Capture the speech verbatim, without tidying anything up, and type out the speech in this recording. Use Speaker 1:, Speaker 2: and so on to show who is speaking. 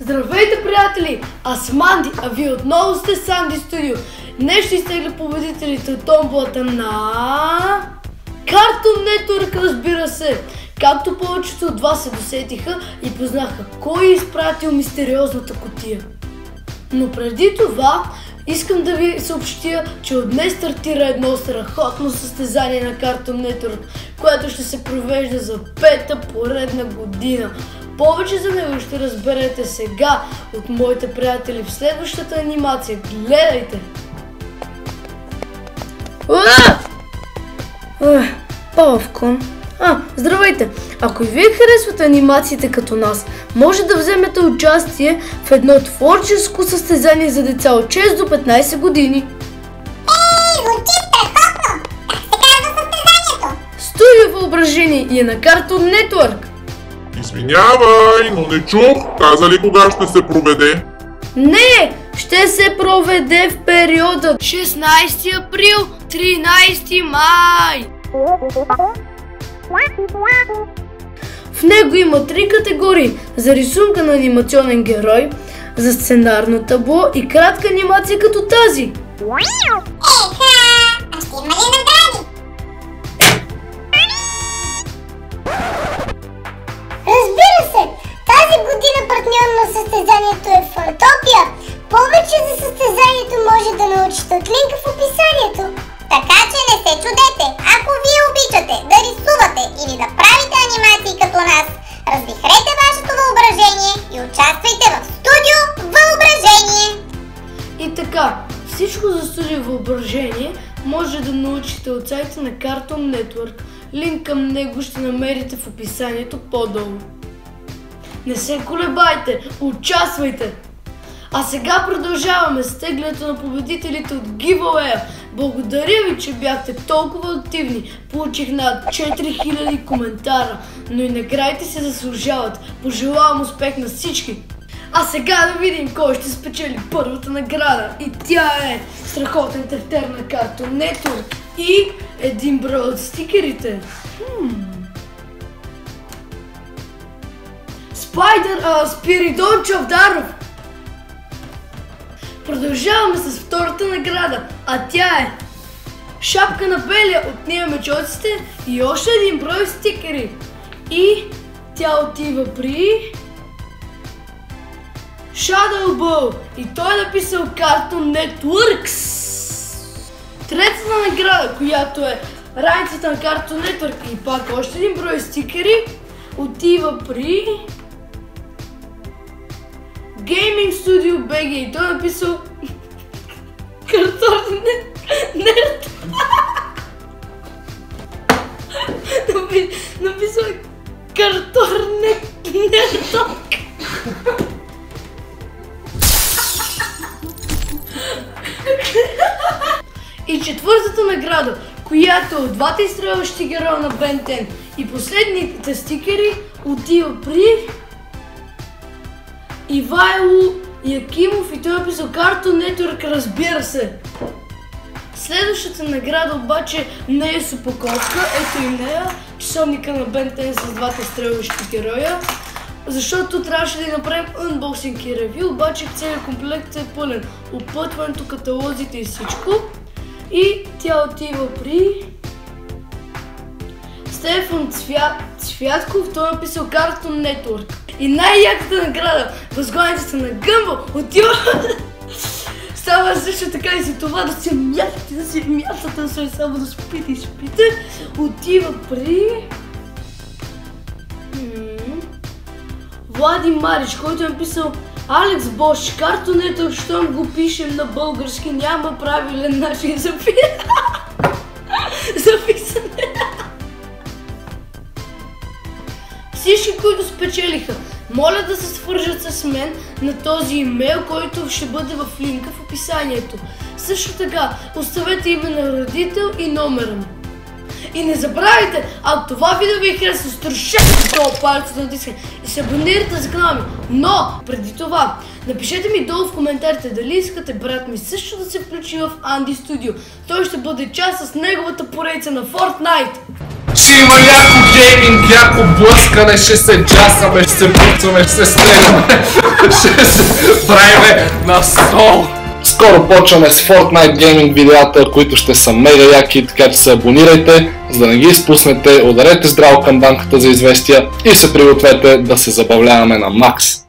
Speaker 1: Здравейте, приятели! Аз съм Анди, а вие отново сте с Анди Студио. Днес ще изтегля победителите от томболата на Cartoon Network, разбира се. Както повечето от вас се досетиха и познаха кой е изпратил мистериозната кутия. Но преди това искам да ви съобщя, че от днес стартира едно страхотно състезание на Cartoon Network, което ще се провежда за пета поредна година. Повече за него ще разберете сега от моите приятели в следващата анимация. Гледайте! Павкон. А, здравейте! Ако и вие харесвате анимациите като нас, може да вземете участие в едно творческо състезание за деца от шест до петнайсет години.
Speaker 2: Ей, звучи страхотно! Как се казва състезанието?
Speaker 1: Студио въображение и е на Cartoon Network.
Speaker 3: Извинявай, но не чух. Каза ли кога ще се проведе?
Speaker 1: Не! Ще се проведе в периода шестнайсети април – тринайсети май. В него има три категории: за рисунка на анимационен герой, за сценарно табло и кратка анимация като тази.
Speaker 2: Еха! А ще има ли награди? Разбира се! Тази година партньор на състезанието е Фантопия. Повече за състезанието може да научите от линка в описанието. Така че не се чудете, ако вие обичате да рисувате или да правите анимации като нас, развихрете вашето въображение и участвайте в Студио Въображение!
Speaker 1: И така, всичко за Студио Въображение може да научите от сайта на Cartoon Network. Линк към него ще намерите в описанието по-долу. Не се колебайте, участвайте! А сега продължаваме с теглянето на победителите от giveaway. Благодаря ви, че бяхте толкова активни. Получих над четири хиляди коментара, но и наградите се заслужават. Пожелавам успех на всички. А сега да видим кой ще спечели първата награда. И тя е страхотен тефтер на Cartoon Network и един брой от стикерите. Хм. Спайдър а, Спиридон Чавдаров. Продължаваме с втората награда, а тя е шапка на Белия от Ния Мечоците и още един брой стикери. И тя отива при Shadowbow и той е написал Cartoon Networks. Третата награда, която е раницата на Cartoon Network и пак още един брой стикери, отива при Gaming Studio би джи и той е написал Cartoon Network. Написал Cartoon Network. И четвъртата награда, която е от двата изстрелващи героя на Бен десет и последните стикери, отива при Ивайло Якимов и той е писал Cartoon Network, разбира се. Следващата награда обаче не е с упаковка, ето и нея, часовника на Бен десет с двата стрелващи героя, защото трябваше да направим unboxing и ревю, обаче целият комплект е пълен. Опътването, каталозите и всичко. И тя отива при Стефан Цвят... Цвятков, той е написал Cartoon Network. И най-яката награда, възглавницата на Гъмбъл, отива... Става също така и за това да се мятате, да се мятате, да се само да спите и спите. Отива при... Влади Марич, който е написал Алекс Бош, Cartoon Network, щом го пишем на български, няма правилен начин за записане. Всички, които спечелиха, моля да се свържат с мен на този имейл, който ще бъде в линка в описанието. Също така, оставете име на родител и номера му. И не забравяйте, ако това видео ви е харесало, струшете долу палец на натискане и се абонирайте за канала ми. Но, преди това, напишете ми долу в коментарите дали искате брат ми също да се включи в Анди Студио. Той ще бъде част с неговата поредица на Fortnite.
Speaker 4: Ще има яко гейминг, яко блъскане, ще се джасаме, ще се пуцаме, ще се стреляме. на сол!
Speaker 5: Скоро почваме с Fortnite Gaming видеята, които ще са мега яки, така че се абонирайте, за да не ги изпуснете, ударете здраво камбанката за известия и се пригответе да се забавляваме на макс.